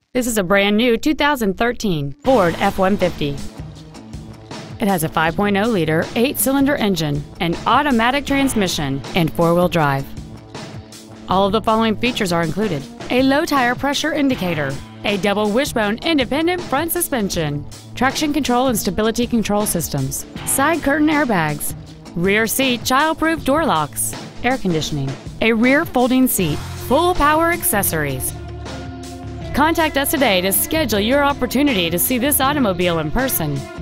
This is a brand new 2013 Ford F-150. It has a 5.0-liter 8-cylinder engine, an automatic transmission, and 4-wheel drive. All of the following features are included: a low tire pressure indicator, a double wishbone independent front suspension, traction control and stability control systems, side curtain airbags, rear seat child-proof door locks, air conditioning, a rear folding seat, full power accessories. Contact us today to schedule your opportunity to see this automobile in person.